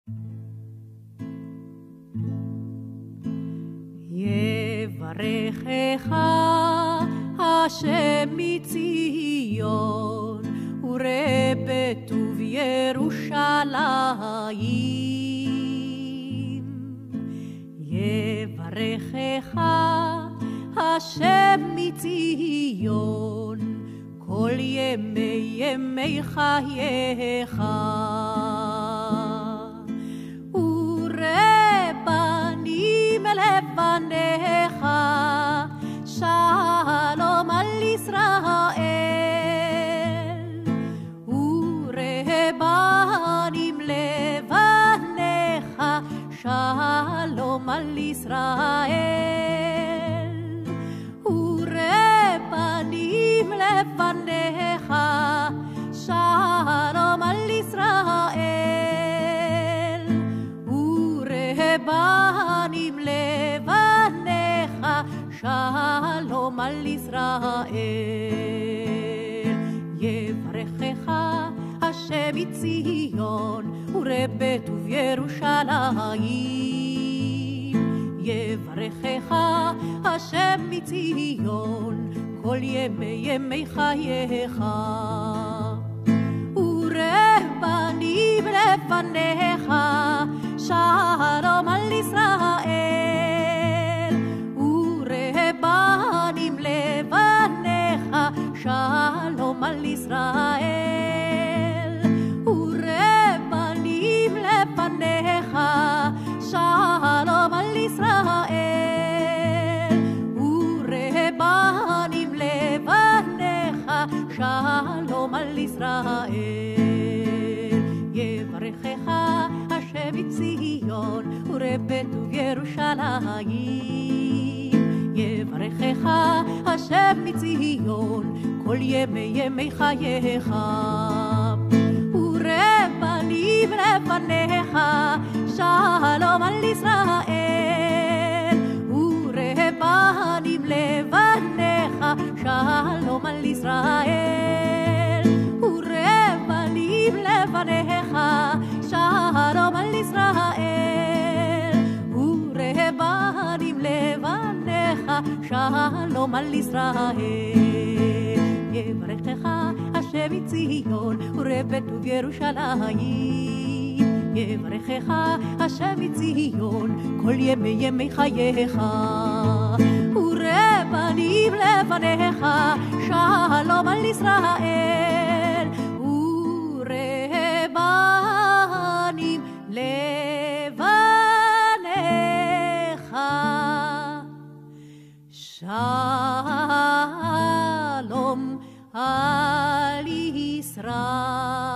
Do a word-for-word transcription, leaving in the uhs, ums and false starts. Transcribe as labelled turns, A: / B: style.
A: יברכך השם מציון וראה בטוב ירושלים. יברכך השם מציון כל ימי ימי חייך, וראה בנים לבניך שלום על ישראל. וראה בנים לבניך שלום על ישראל. וראה בנים לבניך שלום על ישראל. וראה בנים לבניך שלום על ישראל. יברכך השם מציון וראה בטוב ירושלים. יברכך השם מציון כל ימי ימי חייך. וראה בנים לפניך שלום על ישראל. וראה בנים לבניך שלום על ישראל. וראה בנים לפניך שלום על ישראל. וראה בנים לבניך שלום על ישראל. יברכך השם מציון וראה בטוב ירושלים. יברכך השם מציון כל ימי ימי חייך. וראה בנים לפניך שלום על ישראל. וראה בנים לבניך שלום על ישראל. וראה בנים לבניך שלום על ישראל. וראה בנים לבניך שלום על ישראל. יברכך השם מציון וראה בטוב ירושלים. יברכך השם מציון כל ימי ימי חייך. וראה בנים לבניך שלום על ישראל. וראה בנים לבניך שלום על ישראל.